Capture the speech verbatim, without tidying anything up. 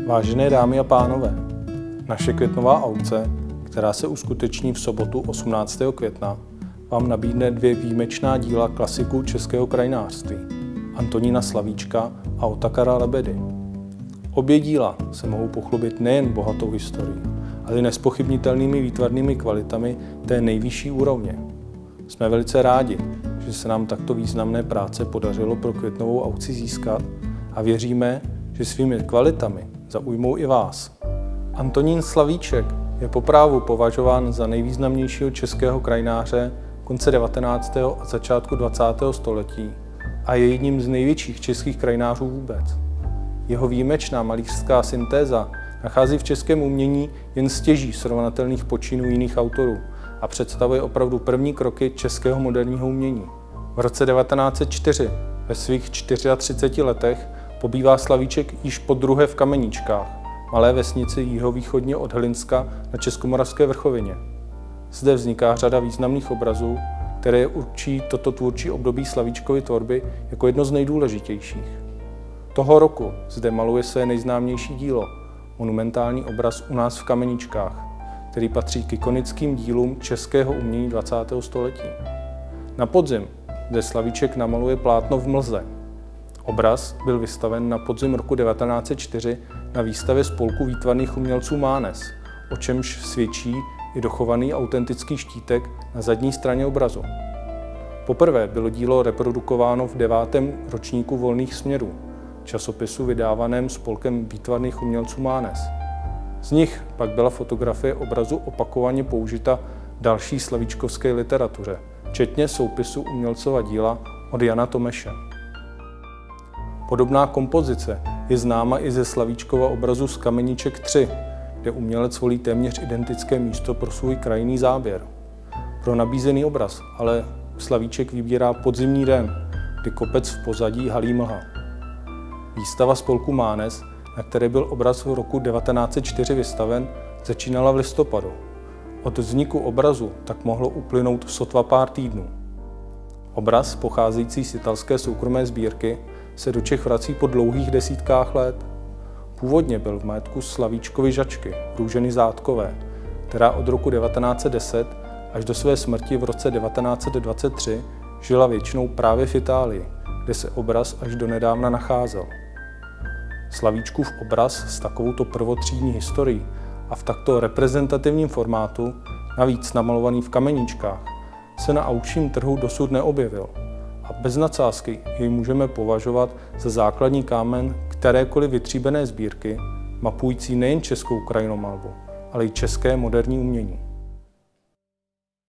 Vážené dámy a pánové, naše květnová aukce, která se uskuteční v sobotu osmnáctého května, vám nabídne dvě výjimečná díla klasiků českého krajinářství, Antonína Slavíčka a Otakara Lebedy. Obě díla se mohou pochlubit nejen bohatou historií, ale i nezpochybnitelnými výtvarnými kvalitami té nejvyšší úrovně. Jsme velice rádi, že se nám takto významné práce podařilo pro květnovou aukci získat a věříme, že svými kvalitami zaujmou i vás. Antonín Slavíček je po právu považován za nejvýznamnějšího českého krajináře konce devatenáctého a začátku dvacátého století a je jedním z největších českých krajinářů vůbec. Jeho výjimečná malířská syntéza nachází v českém umění jen stěží srovnatelných počinů jiných autorů a představuje opravdu první kroky českého moderního umění. V roce devatenáct set čtyři, ve svých třiáčtřiceti čtyřech letech, pobývá Slavíček již podruhé v Kameničkách, malé vesnici jihovýchodně od Hlinska na Českomoravské vrchovině. Zde vzniká řada významných obrazů, které určí toto tvůrčí období Slavíčkovy tvorby jako jedno z nejdůležitějších. Toho roku zde maluje své nejznámější dílo, monumentální obraz U nás v Kameničkách, který patří k ikonickým dílům českého umění dvacátého století. Na podzim zde Slavíček namaluje plátno v mlze. Obraz byl vystaven na podzim roku devatenáct set čtyři na výstavě Spolku výtvarných umělců Mánes, o čemž svědčí i dochovaný autentický štítek na zadní straně obrazu. Poprvé bylo dílo reprodukováno v devátém ročníku Volných směrů, časopisu vydávaném Spolkem výtvarných umělců Mánes. Z nich pak byla fotografie obrazu opakovaně použita v další slavíčkovské literatuře, včetně soupisu umělcova díla od Jana Tomeše. Podobná kompozice je známa i ze Slavíčkova obrazu z Kameniček tři, kde umělec volí téměř identické místo pro svůj krajinný záběr. Pro nabízený obraz ale Slavíček vybírá podzimní den, kdy kopec v pozadí halí mlha. Výstava Spolku Mánes, na které byl obraz v roku devatenáct set čtyři vystaven, začínala v listopadu. Od vzniku obrazu tak mohlo uplynout sotva pár týdnů. Obraz, pocházející z italské soukromé sbírky, se do Čech vrací po dlouhých desítkách let. Původně byl v majetku Slavíčkovy žačky, Růženy Zátkové, která od roku devatenáct set deset až do své smrti v roce devatenáct set dvacet tři žila většinou právě v Itálii, kde se obraz až donedávna nacházel. Slavíčkův obraz s takovouto prvotřídní historií a v takto reprezentativním formátu, navíc namalovaný v Kameničkách, se na aukčním trhu dosud neobjevil a bez nadsázky jej můžeme považovat za základní kámen kterékoliv vytříbené sbírky, mapující nejen českou krajinomalbu, ale i české moderní umění.